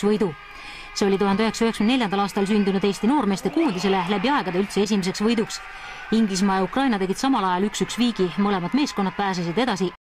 1 võidu. See oli 1994. aastal sündinud Eesti noormeeste koondisele läbi aegade üldse esimeseks võiduks. Inglismaa ja Ukraina tegid samal ajal 1-1 viigi, mõlemad meeskonnad pääsesid edasi